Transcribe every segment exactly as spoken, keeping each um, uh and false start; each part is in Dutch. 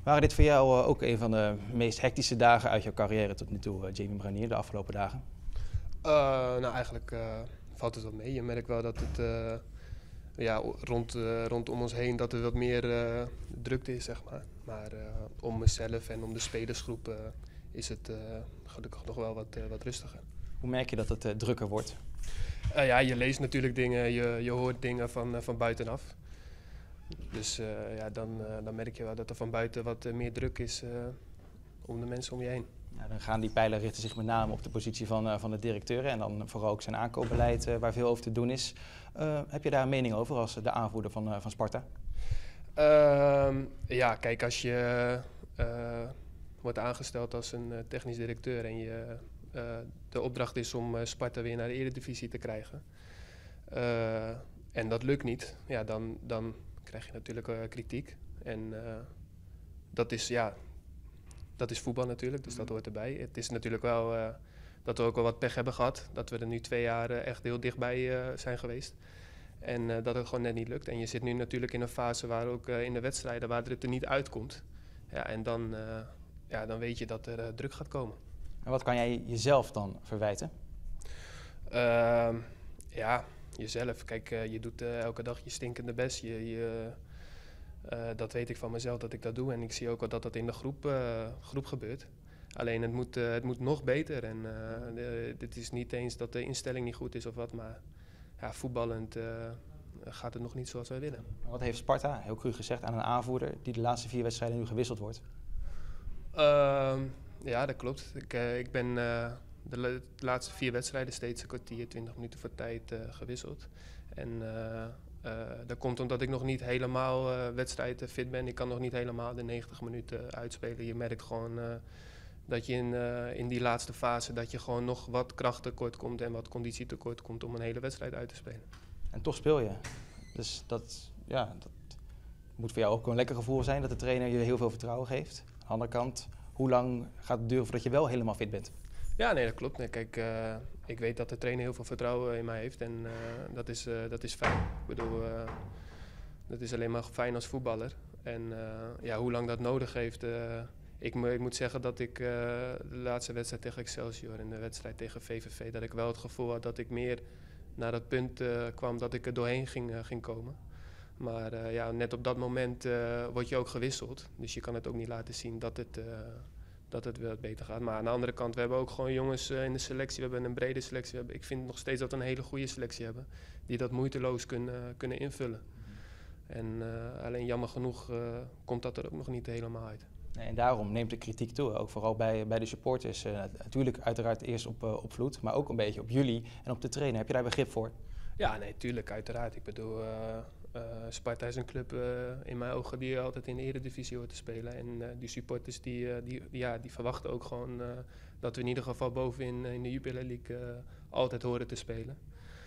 Waren dit voor jou uh, ook een van de meest hectische dagen uit jouw carrière tot nu toe, uh, Jamie Branier, de afgelopen dagen? Uh, nou, eigenlijk uh, valt het wel mee. Je merkt wel dat het uh, ja, rond, uh, rondom ons heen dat er wat meer uh, drukte is, zeg maar. Maar uh, om mezelf en om de spelersgroep uh, is het uh, gelukkig nog wel wat, uh, wat rustiger. Hoe merk je dat het uh, drukker wordt? Uh, ja, je leest natuurlijk dingen, je, je hoort dingen van, uh, van buitenaf. Dus uh, ja, dan, uh, dan merk je wel dat er van buiten wat uh, meer druk is uh, om de mensen om je heen. Ja, dan gaan die pijlen richten zich met name op de positie van, uh, van de directeur en dan vooral ook zijn aankoopbeleid uh, waar veel over te doen is. Uh, heb je daar een mening over als de aanvoerder van, uh, van Sparta? Uh, ja, kijk, als je uh, wordt aangesteld als een uh, technisch directeur en je, uh, de opdracht is om uh, Sparta weer naar de Eredivisie te krijgen uh, en dat lukt niet, ja, dan, dan krijg je natuurlijk uh, kritiek. En uh, dat is, ja, dat is voetbal natuurlijk, dus dat hoort erbij. Het is natuurlijk wel uh, dat we ook wel wat pech hebben gehad, dat we er nu twee jaar uh, echt heel dichtbij uh, zijn geweest. En uh, dat het gewoon net niet lukt. En je zit nu natuurlijk in een fase waar ook uh, in de wedstrijden waar het er niet uitkomt. Ja, en dan, uh, ja, dan weet je dat er uh, druk gaat komen. En wat kan jij jezelf dan verwijten? Uh, ja, jezelf. Kijk, uh, je doet uh, elke dag je stinkende best. Je, je, uh, dat weet ik van mezelf dat ik dat doe. En ik zie ook wel dat dat in de groep, uh, groep gebeurt. Alleen het moet, uh, het moet nog beter. En uh, het is niet eens dat de instelling niet goed is of wat, maar ja, voetballend uh, gaat het nog niet zoals wij willen. Wat heeft Sparta, heel cru gezegd, aan een aanvoerder die de laatste vier wedstrijden nu gewisseld wordt? Uh, ja, dat klopt. Ik, uh, ik ben uh, de, la- de laatste vier wedstrijden steeds een kwartier, twintig minuten voor tijd uh, gewisseld. En uh, uh, dat komt omdat ik nog niet helemaal uh, wedstrijden fit ben. Ik kan nog niet helemaal de negentig minuten uitspelen. Je merkt gewoon uh, dat je in, uh, in die laatste fase dat je gewoon nog wat kracht tekort komt en wat conditie tekort komt om een hele wedstrijd uit te spelen. En toch speel je. Dus dat, ja, dat moet voor jou ook een lekker gevoel zijn dat de trainer je heel veel vertrouwen geeft. Aan de andere kant, hoe lang gaat het duren voordat je wel helemaal fit bent? Ja, nee, dat klopt. Nee, kijk, uh, ik weet dat de trainer heel veel vertrouwen in mij heeft en uh, dat, is, uh, dat is fijn. Ik bedoel, uh, dat is alleen maar fijn als voetballer. En uh, ja, hoe lang dat nodig heeft, uh, ik, ik moet zeggen dat ik uh, de laatste wedstrijd tegen Excelsior en de wedstrijd tegen V V V, dat ik wel het gevoel had dat ik meer naar dat punt uh, kwam dat ik er doorheen ging, uh, ging komen. Maar uh, ja, net op dat moment uh, word je ook gewisseld, dus je kan het ook niet laten zien dat het... Uh, dat het wel beter gaat. Maar aan de andere kant, we hebben ook gewoon jongens uh, in de selectie. We hebben een brede selectie. We hebben, ik vind nog steeds dat we een hele goede selectie hebben. Die dat moeiteloos kunnen, uh, kunnen invullen. En uh, alleen jammer genoeg uh, komt dat er ook nog niet helemaal uit. Nee, en daarom neemt de kritiek toe, ook vooral bij, bij de supporters. Uh, natuurlijk uiteraard eerst op, uh, op Vloed, maar ook een beetje op jullie en op de trainer. Heb je daar begrip voor? Ja, nee, tuurlijk, uiteraard. Ik bedoel, uh, uh, Sparta is een club uh, in mijn ogen die altijd in de Eredivisie hoort te spelen. En uh, die supporters die, uh, die, ja, die verwachten ook gewoon uh, dat we in ieder geval bovenin in de Jupiler League uh, altijd horen te spelen.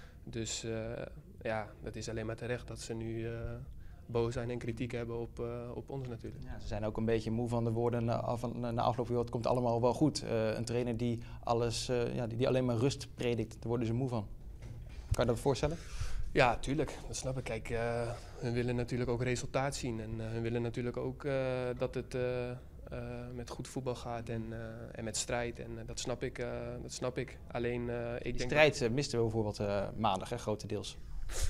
Dus uh, ja, het is alleen maar terecht dat ze nu uh, boos zijn en kritiek hebben op, uh, op ons natuurlijk. Ja, ze zijn ook een beetje moe van de woorden na, van, na afloop, joh, het komt allemaal wel goed. Uh, een trainer die, alles, uh, ja, die, die alleen maar rust predikt, daar worden ze moe van. Kan je dat voorstellen? Ja, tuurlijk. Dat snap ik. Kijk, uh, hun willen natuurlijk ook resultaat zien. En uh, hun willen natuurlijk ook uh, dat het uh, uh, met goed voetbal gaat en, uh, en met strijd. En uh, dat snap ik. Uh, dat snap ik. Alleen, uh, ik Die denk... strijd uh, misten we bijvoorbeeld uh, maandag, hè, grotendeels.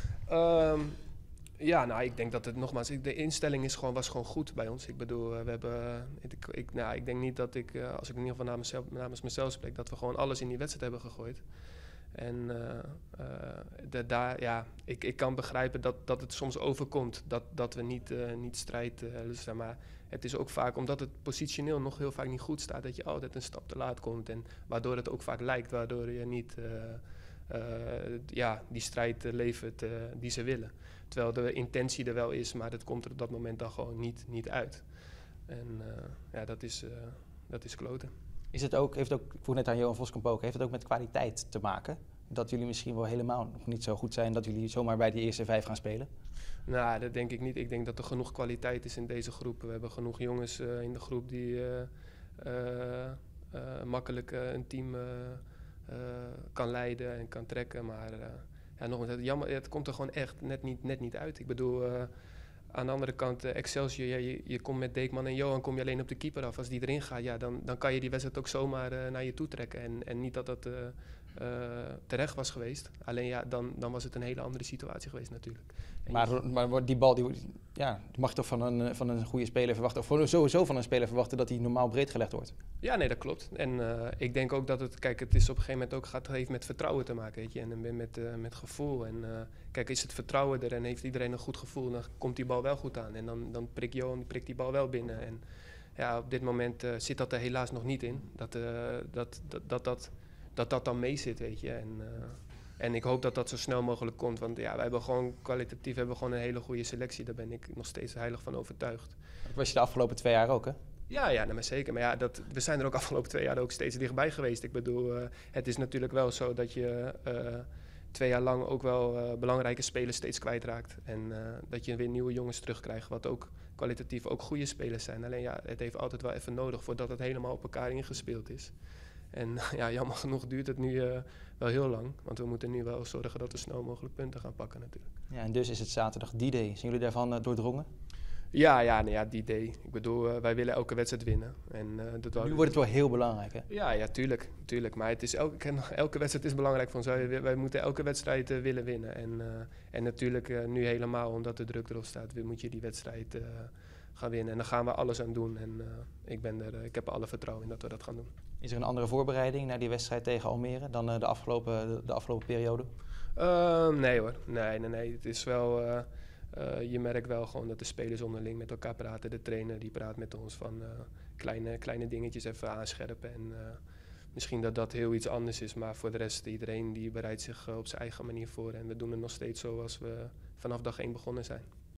Um, ja, nou, ik denk dat het nogmaals... De instelling is gewoon, was gewoon goed bij ons. Ik bedoel, uh, we hebben... Uh, ik, ik, nou, ik denk niet dat ik, uh, als ik in ieder geval namens mezelf, namens mezelf spreek, dat we gewoon alles in die wedstrijd hebben gegooid. En uh, uh, de, daar, ja, ik, ik kan begrijpen dat, dat het soms overkomt, dat, dat we niet, uh, niet strijd uh, lusten. Maar het is ook vaak, omdat het positioneel nog heel vaak niet goed staat, dat je altijd een stap te laat komt. En waardoor het ook vaak lijkt, waardoor je niet uh, uh, ja, die strijd uh, levert uh, die ze willen. Terwijl de intentie er wel is, maar dat komt er op dat moment dan gewoon niet, niet uit. En uh, ja, dat is, uh, dat is kloten. Is het ook, heeft het ook, ik vroeg net aan Johan Voskamp ook, heeft het ook met kwaliteit te maken? Dat jullie misschien wel helemaal nog niet zo goed zijn, dat jullie zomaar bij die eerste vijf gaan spelen? Nou, dat denk ik niet. Ik denk dat er genoeg kwaliteit is in deze groep. We hebben genoeg jongens uh, in de groep die uh, uh, uh, makkelijk uh, een team uh, uh, kan leiden en kan trekken. Maar uh, ja, nogmaals, het, jammer, het komt er gewoon echt net niet, net niet uit. Ik bedoel, uh, aan de andere kant, uh, Excelsior, ja, je, je komt met Deekman en Johan, kom je alleen op de keeper af. Als die erin gaat, ja, dan, dan kan je die wedstrijd ook zomaar uh, naar je toe trekken. En, en niet dat dat uh, uh, terecht was geweest. Alleen ja, dan, dan was het een hele andere situatie geweest natuurlijk. Maar, maar die bal, die, ja, die mag je toch van een, van een goede speler verwachten? Of sowieso van een speler verwachten dat hij normaal breed gelegd wordt? Ja, nee, dat klopt. En uh, ik denk ook dat het, kijk, het is op een gegeven moment ook gaat, heeft met vertrouwen te maken, weet je, en met, uh, met gevoel. En uh, kijk, is het vertrouwen er en heeft iedereen een goed gevoel, dan komt die bal wel goed aan. En dan, dan prikt Johan prikt die bal wel binnen. En ja, op dit moment uh, zit dat er helaas nog niet in, dat uh, dat, dat, dat, dat, dat dat dan mee zit, weet je. En, uh, en ik hoop dat dat zo snel mogelijk komt, want ja, wij hebben gewoon kwalitatief hebben we gewoon een hele goede selectie. Daar ben ik nog steeds heilig van overtuigd. Dat was je de afgelopen twee jaar ook, hè? Ja, ja, nou, maar zeker. Maar ja, dat, we zijn er ook afgelopen twee jaar ook steeds dichtbij geweest. Ik bedoel, uh, het is natuurlijk wel zo dat je uh, twee jaar lang ook wel uh, belangrijke spelers steeds kwijtraakt. En uh, dat je weer nieuwe jongens terugkrijgt, wat ook kwalitatief ook goede spelers zijn. Alleen ja, het heeft altijd wel even nodig voordat het helemaal op elkaar ingespeeld is. En ja, jammer genoeg duurt het nu uh, wel heel lang. Want we moeten nu wel zorgen dat we snel mogelijk punten gaan pakken natuurlijk. Ja, en dus is het zaterdag D-Day. Zijn jullie daarvan uh, doordrongen? Ja, ja, nee, ja, die idee. Ik bedoel, uh, wij willen elke wedstrijd winnen. En, uh, dat nu wordt het wel heel belangrijk, hè? Ja, ja, tuurlijk, tuurlijk. Maar het is elke, elke wedstrijd is belangrijk voor ons. Wij, wij moeten elke wedstrijd uh, willen winnen. En, uh, en natuurlijk uh, nu helemaal, omdat de druk erop staat, moet je die wedstrijd uh, gaan winnen. En daar gaan we alles aan doen. En uh, ik, ben er, uh, ik heb er alle vertrouwen in dat we dat gaan doen. Is er een andere voorbereiding naar die wedstrijd tegen Almere dan uh, de, afgelopen, de, de afgelopen periode? Uh, nee hoor, nee, nee, nee. Het is wel... Uh, Uh, je merkt wel gewoon dat de spelers onderling met elkaar praten. De trainer die praat met ons van uh, kleine, kleine dingetjes even aanscherpen. En uh, misschien dat dat heel iets anders is. Maar voor de rest, iedereen die bereidt zich uh, op zijn eigen manier voor. En we doen het nog steeds zoals we vanaf dag één begonnen zijn.